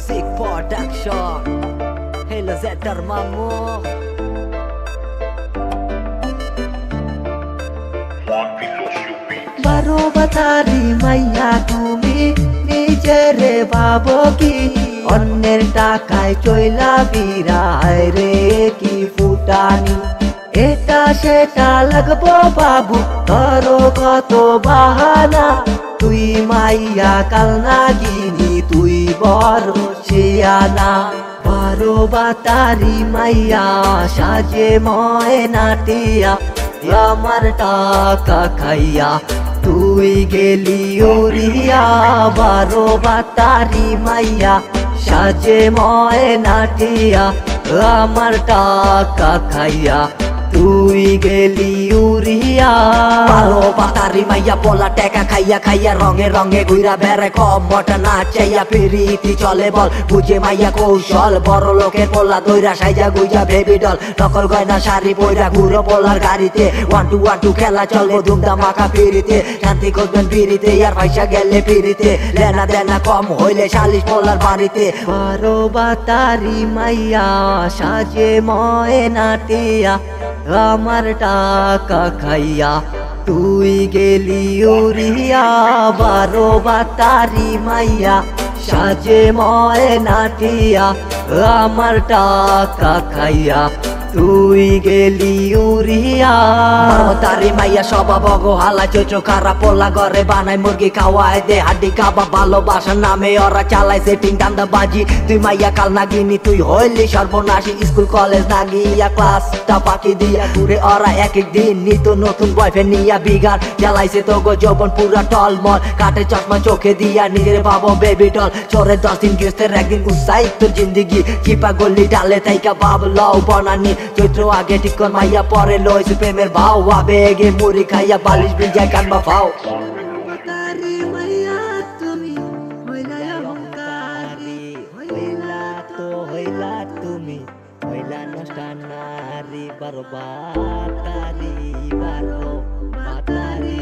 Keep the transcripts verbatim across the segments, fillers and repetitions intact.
Music Production. Hello Zetter Mamu. বারো বাতারি মাইয়া তুমি নিজেরে ভাবো কি অন্যের টাকায় চইলা বিরায় রে কি ফুটানি এটা সেটা লাগবো বাবু ধরো কত বাহানা তুই মাইয়া কাল নাগিনি তুই বড় শিয়ানা বারো বাতারি মাইয়া সাজে ময়নাটিয়া আমার টাকা খাইয়া তুই গেলি উড়িয়া বারো বাতারি মাইয়া সাজে ময়নাটিয়া আমার টাকা খাইয়া তুই গেলি উড়িয়া বারো বাতারি মাইয়া পোলা টেকা খাইয়া খাইয়া রঙে রঙে ঘুরা বেড়ে কম মটা না চাইয়া পিরিতি চলে বল বুঝে মাইয়া কৌশল বড় লোকের পোলা দইরা সাইজা গুইজা বেবি ডল নকল গয়না শাড়ি পইরা ঘুরো পোলার গাড়িতে ওয়ান টু ওয়ান টু খেলা চলবো ধুমধাম মাখা পিরিতে শান্তি করবেন পিরিতে আর পয়সা গেলে পিরিতে লেনা দেনা কম হইলে সালিশ পোলার বাড়িতে বারো বাতারি মাইয়া সাজে ময়নাটিয়া আমার টাকা খাইয়া তুই গেলি উড়িয়া বারো বাতারি মাইয়া সাজে ময়নাটিয়া আমার টাকা খাইয়া তুই গেলি উড়িয়া তারি মাইয়া স্বভাব হালা চোচো খারাপ পোলা ঘরে বানায় মুরগি খাওয়ায় দে হাড্ডি কাবাব ভালোবাসার নামে ওরা চালায় সেটিং দান্দা বাজি তুই মাইয়া কাল নাগিনি তুই হইলি সর্বনাশী স্কুল কলেজ না গিয়া ক্লাসটা পাকি দিয়া ঘুরে ওরা এক এক দিন নিত নতুন বয়ফ্রেন্ড নিয়া বিগার জ্বালাইছে তো গো যৌবন পুরা টলমল কাটে চশমা চোখে দিয়া নিজের ভাবো বেবি ডল চোরে দশ দিন গেস্তের একদিন উৎসাহিত তোর জিন্দিগি চিপা গল্লি ডালে তাইকা বাব লও বনানি চৈত্র আগে ঠিক কর মাইয়া পরে লইছে প্রেমের ভাও আবেগে মুড়ি খাইয়া বালিশ ভিজায় কানবা ফাও বাতারি মাইয়া তুমি হইলা অহংকারী হইলা তো হইলা তুমি হইলা নষ্টানারি বারো বাতারি বারো বাতারি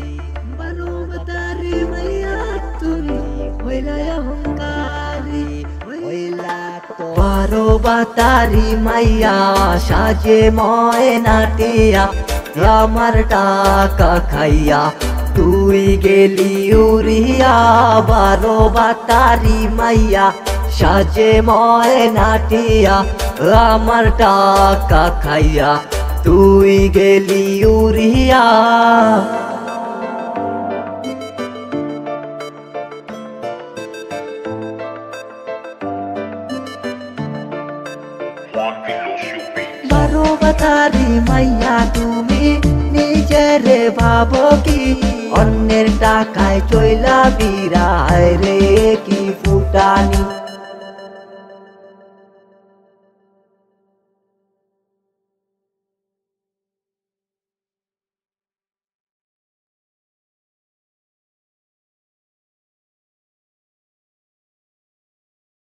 বারো বাতারি মাইয়া তুমি হইলা অহংকারী হইলা তো বারো বাতারি মাইয়া সাজে ময়নাটিয়া আমার টাকা খাইয়া তুই গেলি উড়িয়া বারো বাতারি মাইয়া সাজে ময়নাটিয়া আমার টাকা খাইয়া তুই গেলি উড়িয়া বারো বাতারি মাইয়া তুমি নিজেরে ভাবো কি অন্যের টাকায় চইলা বিরায় রে কি ফুটানি